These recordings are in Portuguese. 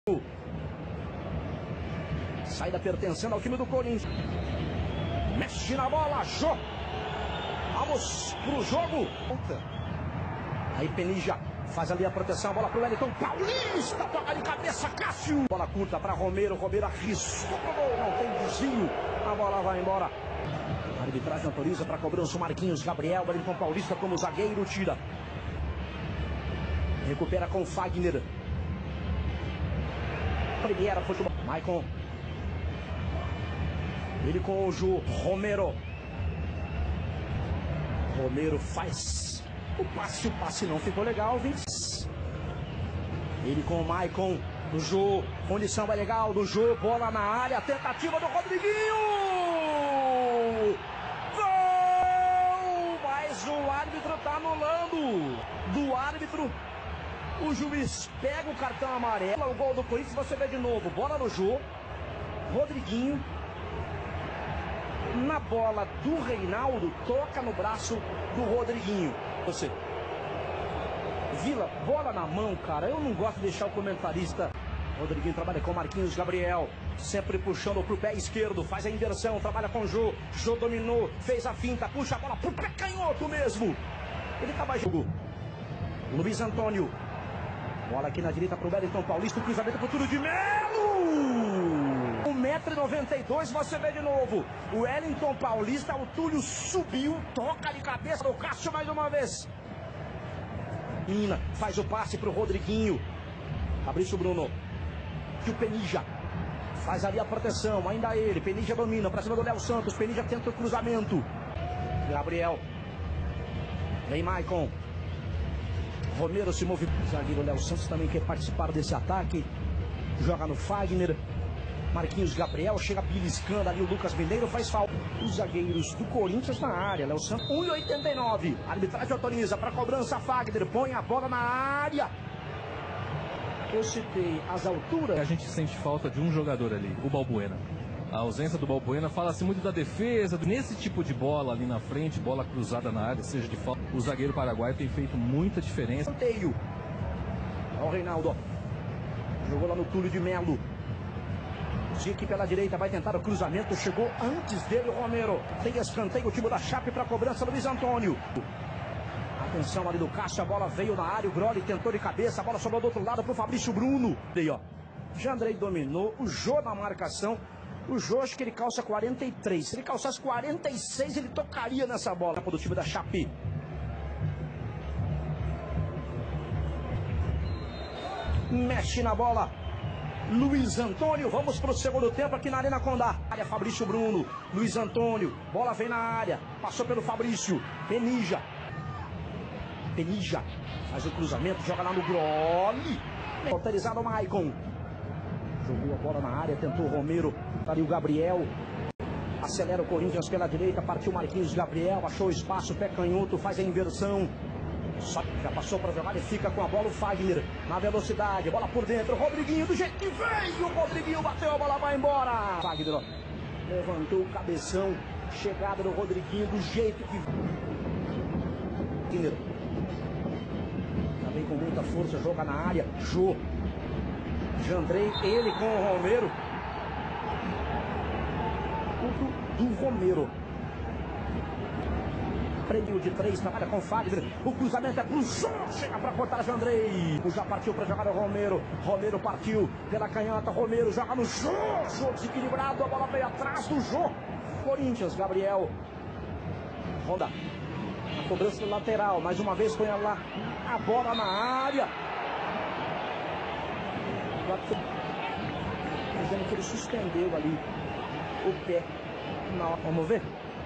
Saída pertencendo ao time do Corinthians. Mexe na bola, Jô. Vamos pro jogo. Aí Penija faz ali a proteção, a bola pro Wellington Paulista, toca de cabeça, Cássio. Bola curta para Romero, Romero arriscou pro gol, não tem desvio, a bola vai embora. A arbitragem autoriza para cobrança o Marquinhos Gabriel, Wellington Paulista como zagueiro, tira. Recupera com Fagner. Primeira futebol. Maicon. Ele com o Ju. Romero. Romero faz o passe não ficou legal, Vince. Ele com o Maicon. Do Ju. Condição vai legal do Ju. Bola na área. Tentativa do Rodriguinho. Gol! Mas o árbitro tá anulando. Do árbitro. O juiz pega o cartão amarelo. O gol do Corinthians, você vê de novo. Bola no Jô. Rodriguinho. Na bola do Reinaldo. Toca no braço do Rodriguinho. Você. Vila, bola na mão, cara. Eu não gosto de deixar o comentarista. Rodriguinho trabalha com Marquinhos Gabriel. Sempre puxando pro pé esquerdo. Faz a inversão. Trabalha com o Jô. Jô dominou. Fez a finta. Puxa a bola pro pé canhoto mesmo. Ele tá mais jogo. Luiz Antônio. Bola aqui na direita para o Wellington Paulista, o cruzamento para o Túlio de Melo! 1,92 m, você vê de novo. O Wellington Paulista, o Túlio subiu, toca de cabeça do Cássio mais uma vez. Mina faz o passe para o Rodriguinho. Fabrício Bruno. E o Penija faz ali a proteção, ainda ele. Penija domina para cima do Léo Santos. Penija tenta o cruzamento. Gabriel. Vem Maicon. Romero se move. O zagueiro Léo Santos também quer participar desse ataque. Joga no Fagner. Marquinhos Gabriel chega beliscando ali. O Lucas Mineiro faz falta. Os zagueiros do Corinthians na área. Léo Santos 1,89. Arbitragem autoriza para cobrança. Fagner põe a bola na área. Eu citei as alturas. A gente sente falta de um jogador ali, o Balbuena. A ausência do Balbuena fala-se muito da defesa. Nesse tipo de bola ali na frente, bola cruzada na área, seja de falta, o zagueiro paraguaio tem feito muita diferença. Escanteio. Olha o Reinaldo. Jogou lá no Túlio de Melo. Zique pela direita, vai tentar o cruzamento. Chegou antes dele o Romero. Tem escanteio, o time da Chape para a cobrança do Luiz Antônio. Atenção ali do Cássio, a bola veio na área. O Groli tentou de cabeça, a bola sobrou do outro lado para o Fabrício Bruno. Aí, ó. Jandrei dominou, o Jô na marcação. O Jô, acho que ele calça 43. Se ele calçasse 46, ele tocaria nessa bola do time da Chape. Mexe na bola. Luiz Antônio, vamos para o segundo tempo aqui na Arena Condá. Área Fabrício Bruno, Luiz Antônio, bola vem na área, passou pelo Fabrício, Penija. Penija faz o cruzamento, joga lá no Groli. Autorizado o Maicon. Jogou a bola na área, tentou o Romero. Tá ali o Gabriel. Acelera o Corinthians pela direita. Partiu Marquinhos Gabriel. Achou o espaço. Pé canhoto. Faz a inversão. Só já passou para jogar e fica com a bola o Fagner. Na velocidade. Bola por dentro. Rodriguinho do jeito que veio. O Rodriguinho bateu. A bola vai embora. Fagner, ó. Levantou o cabeção. Chegada do Rodriguinho do jeito que veio. Também com muita força. Joga na área. Jô. Jandrei, ele com o Romero. Do Romero. Prendeu de 3, trabalha com o Fagner. O cruzamento é pro Jô. Chega pra cortar Jandrei. Já partiu pra jogar o Romero. Romero partiu pela canhota. Romero joga no Jô. Jô desequilibrado. A bola veio atrás do Jô. Corinthians, Gabriel. Ronda. A cobrança do lateral. Mais uma vez põe lá a bola na área. Dizendo que ele suspendeu ali o pé. Vamos ver.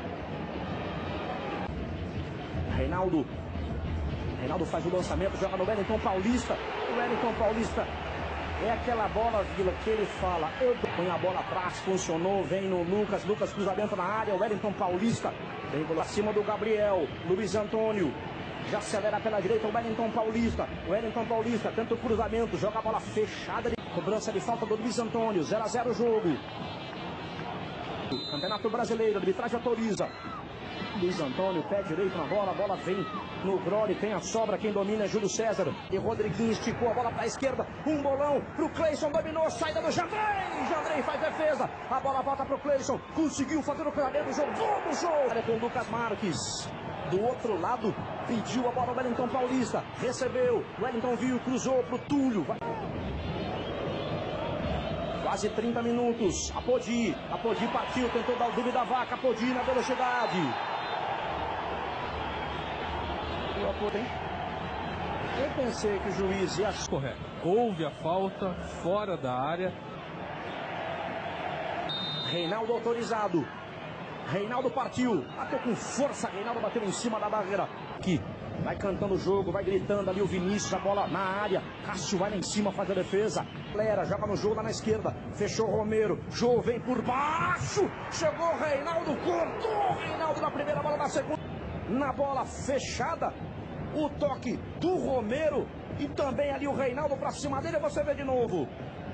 Reinaldo. Reinaldo faz o lançamento, joga no Wellington Paulista. O Wellington Paulista é aquela bola, Vila, que ele fala. Põe a bola atrás, funcionou, vem no Lucas. Lucas cruzamento na área. O Wellington Paulista vem acima do Gabriel. Luiz Antônio. Já acelera pela direita o Wellington Paulista. O Wellington Paulista tenta o cruzamento, joga a bola fechada. Cobrança de falta do Luiz Antônio. 0 a 0 o jogo. Campeonato Brasileiro, a arbitragem autoriza. Luiz Antônio, pé direito na bola, a bola vem no Groli, tem a sobra, quem domina é Júlio César. E Rodriguinho esticou a bola para a esquerda, um bolão pro Cleison, dominou, saída do Jandrei, Jandrei faz defesa, a bola volta pro Cleison, conseguiu fazer o cruzamento, jogou no jogo. É com o Lucas Marques. Do outro lado, pediu a bola o Wellington Paulista, recebeu, Wellington viu, cruzou pro Túlio. Quase 30 minutos, Apodi partiu, tentou dar o drible da vaca, Apodi na velocidade. Eu pensei que o juiz ia... Correto. Houve a falta fora da área. Reinaldo autorizado. Reinaldo partiu. Bateu com força. Reinaldo bateu em cima da barreira. Aqui. Vai cantando o jogo, vai gritando ali o Vinícius, a bola na área. Cássio vai lá em cima, faz a defesa. Galera, joga no jogo lá na esquerda. Fechou o Romero. Jô vem por baixo. Chegou o Reinaldo, cortou o Reinaldo na primeira bola, na segunda. Na bola fechada. O toque do Romero e também ali o Reinaldo pra cima dele, você vê de novo.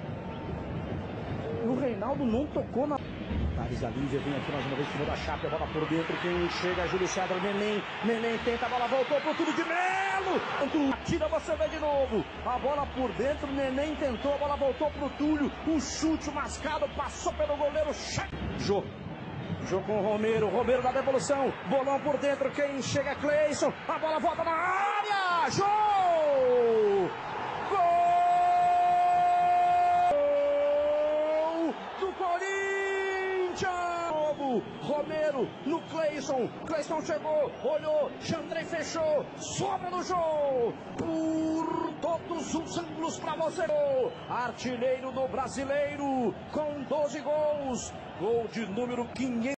O Reinaldo não tocou na... Thales Alívia vem aqui mais uma vez, tirou da chapa, a bola por dentro, quem chega é Júlio César, Neném tenta, a bola voltou pro Túlio de Melo. Tira, você vê de novo. A bola por dentro, Neném tentou, a bola voltou pro Túlio, um chute mascado, passou pelo goleiro. Jô com o Romero da devolução, bolão por dentro, quem chega é Cleison, a bola volta na área, Jô! Gol do Corinthians! Romero no Cleison chegou, olhou, Jandrei fechou, sobra no Jô, por todos os ângulos pra você, artilheiro do Brasileiro, com 12 gols, gol de número 500.